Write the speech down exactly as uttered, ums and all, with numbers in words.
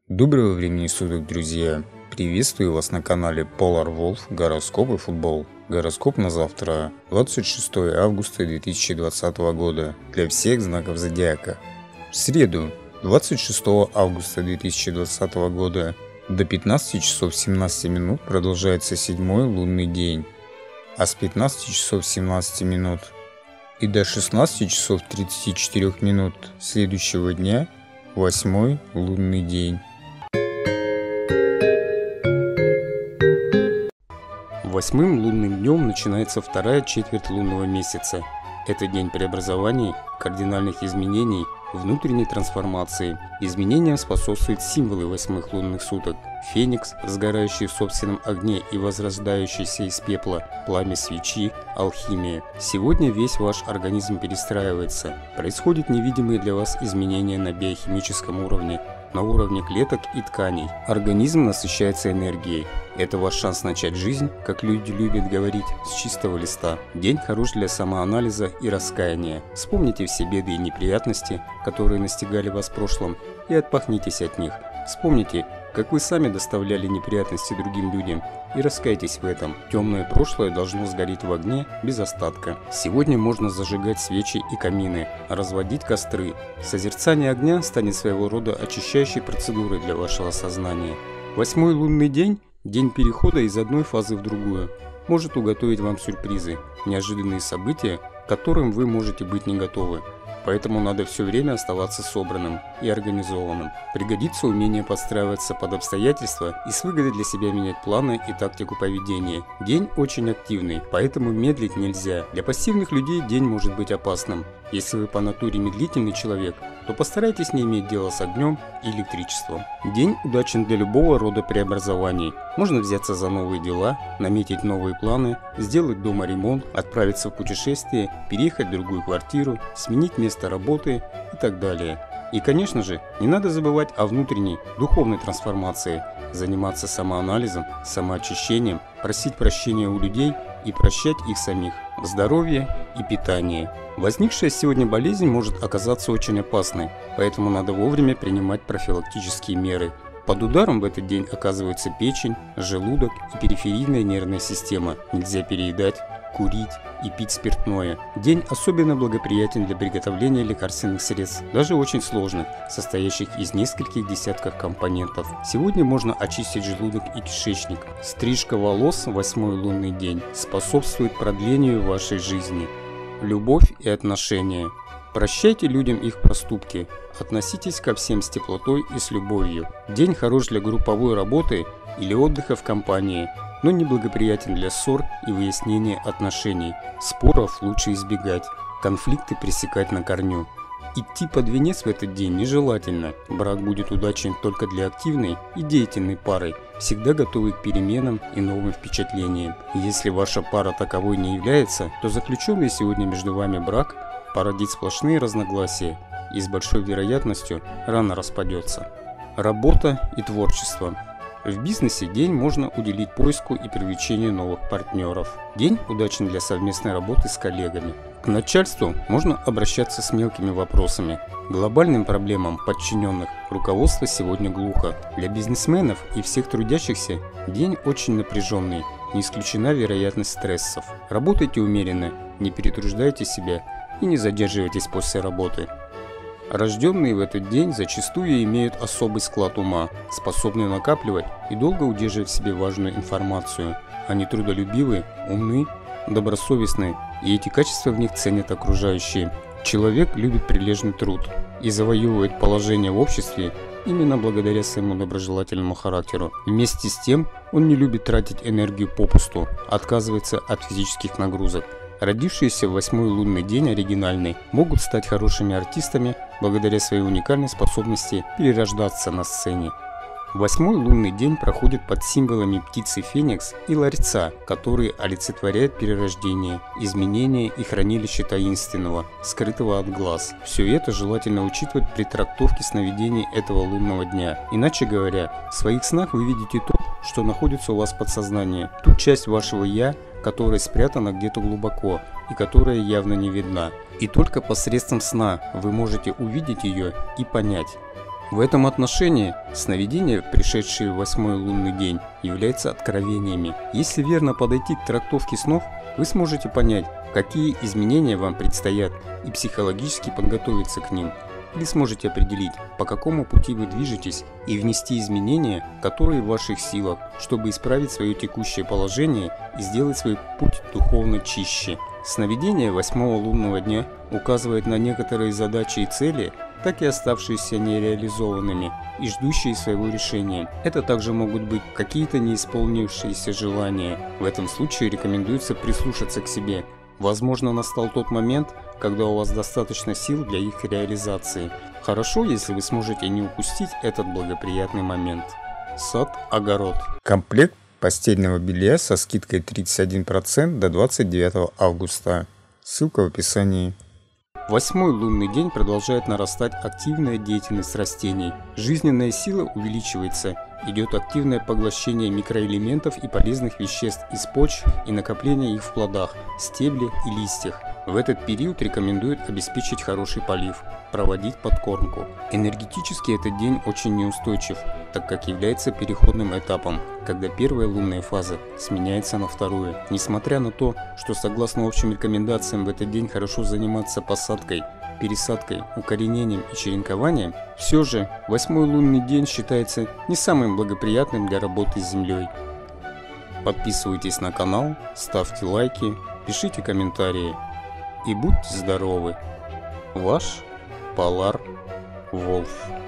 Доброго времени суток, друзья! Приветствую вас на канале Polar Wolf, гороскоп и футбол. Гороскоп на завтра, двадцать шестое августа две тысячи двадцатого года, для всех знаков зодиака. В среду, двадцать шестого августа две тысячи двадцатого года, до пятнадцати часов семнадцати минут продолжается седьмой лунный день, а с пятнадцати часов семнадцати минут и до шестнадцати часов тридцати четырёх минут следующего дня восьмой лунный день. Восьмым лунным днем начинается вторая четверть лунного месяца. Это день преобразований, кардинальных изменений, внутренней трансформации. Изменениям способствуют символы восьмых лунных суток. Феникс, сгорающий в собственном огне и возрождающийся из пепла, пламя свечи, алхимия. Сегодня весь ваш организм перестраивается. Происходят невидимые для вас изменения на биохимическом уровне, на уровне клеток и тканей. Организм насыщается энергией. Это ваш шанс начать жизнь, как люди любят говорить, с чистого листа. День хорош для самоанализа и раскаяния. Вспомните все беды и неприятности, которые настигали вас в прошлом, и отпахнитесь от них. Вспомните, как вы сами доставляли неприятности другим людям, и раскайтесь в этом. Темное прошлое должно сгореть в огне без остатка. Сегодня можно зажигать свечи и камины, разводить костры. Созерцание огня станет своего рода очищающей процедурой для вашего сознания. Восьмой лунный день – день перехода из одной фазы в другую. Может уготовить вам сюрпризы, неожиданные события, к которым вы можете быть не готовы. Поэтому надо все время оставаться собранным и организованным. Пригодится умение подстраиваться под обстоятельства и с выгодой для себя менять планы и тактику поведения. День очень активный, поэтому медлить нельзя. Для пассивных людей день может быть опасным. Если вы по натуре медлительный человек, то постарайтесь не иметь дела с огнем и электричеством. День удачен для любого рода преобразований. Можно взяться за новые дела, наметить новые планы, сделать дома ремонт, отправиться в путешествие, переехать в другую квартиру, сменить место работы и так далее. И, конечно же, не надо забывать о внутренней, духовной трансформации, заниматься самоанализом, самоочищением, просить прощения у людей и прощать их самих. Здоровье и питание. Возникшая сегодня болезнь может оказаться очень опасной, поэтому надо вовремя принимать профилактические меры. Под ударом в этот день оказываются печень, желудок и периферийная нервная система. Нельзя переедать, курить и пить спиртное. День особенно благоприятен для приготовления лекарственных средств, даже очень сложных, состоящих из нескольких десятков компонентов. Сегодня можно очистить желудок и кишечник. Стрижка волос в восьмой лунный день способствует продлению вашей жизни. Любовь и отношения. Прощайте людям их проступки, относитесь ко всем с теплотой и с любовью. День хорош для групповой работы или отдыха в компании, но неблагоприятен для ссор и выяснения отношений. Споров лучше избегать, конфликты пресекать на корню. Идти под венец в этот день нежелательно. Брак будет удачен только для активной и деятельной пары, всегда готовой к переменам и новым впечатлениям. Если ваша пара таковой не является, то заключенный сегодня между вами брак породит сплошные разногласия и с большой вероятностью рано распадется. Работа и творчество. В бизнесе день можно уделить поиску и привлечению новых партнеров. День удачен для совместной работы с коллегами. К начальству можно обращаться с мелкими вопросами. Глобальным проблемам подчиненных руководство сегодня глухо. Для бизнесменов и всех трудящихся день очень напряженный, не исключена вероятность стрессов. Работайте умеренно, не перетруждайте себя и не задерживайтесь после работы. Рожденные в этот день зачастую имеют особый склад ума, способны накапливать и долго удерживать в себе важную информацию. Они трудолюбивы, умны, добросовестны, и эти качества в них ценят окружающие. Человек любит прилежный труд и завоевывает положение в обществе именно благодаря своему доброжелательному характеру. Вместе с тем он не любит тратить энергию попусту, отказывается от физических нагрузок. Родившиеся в восьмой лунный день оригинальный могут стать хорошими артистами благодаря своей уникальной способности перерождаться на сцене. Восьмой лунный день проходит под символами птицы Феникс и ларца, которые олицетворяют перерождение, изменение и хранилище таинственного, скрытого от глаз. Все это желательно учитывать при трактовке сновидений этого лунного дня. Иначе говоря, в своих снах вы видите то, что находится у вас в подсознании, ту часть вашего «я», которая спрятана где-то глубоко и которая явно не видна. И только посредством сна вы можете увидеть ее и понять. В этом отношении сновидения, пришедшие в восьмой лунный день, являются откровениями. Если верно подойти к трактовке снов, вы сможете понять, какие изменения вам предстоят, и психологически подготовиться к ним. Или сможете определить, по какому пути вы движетесь, и внести изменения, которые в ваших силах, чтобы исправить свое текущее положение и сделать свой путь духовно чище. Сновидение восьмого лунного дня указывает на некоторые задачи и цели, так и оставшиеся нереализованными и ждущие своего решения. Это также могут быть какие-то неисполнившиеся желания. В этом случае рекомендуется прислушаться к себе. Возможно, настал тот момент, когда у вас достаточно сил для их реализации. Хорошо, если вы сможете не упустить этот благоприятный момент. Сад-огород. Комплект постельного белья со скидкой тридцать один процент до двадцать девятого августа. Ссылка в описании. Восьмой лунный день продолжает нарастать активная деятельность растений. Жизненная сила увеличивается, идет активное поглощение микроэлементов и полезных веществ из почв и накопление их в плодах, стебле и листьях. В этот период рекомендуют обеспечить хороший полив, проводить подкормку. Энергетически этот день очень неустойчив, так как является переходным этапом, когда первая лунная фаза сменяется на вторую. Несмотря на то, что согласно общим рекомендациям в этот день хорошо заниматься посадкой, пересадкой, укоренением и черенкованием, все же восьмой лунный день считается не самым благоприятным для работы с землей. Подписывайтесь на канал, ставьте лайки, пишите комментарии и будьте здоровы! Ваш Polar Wolf.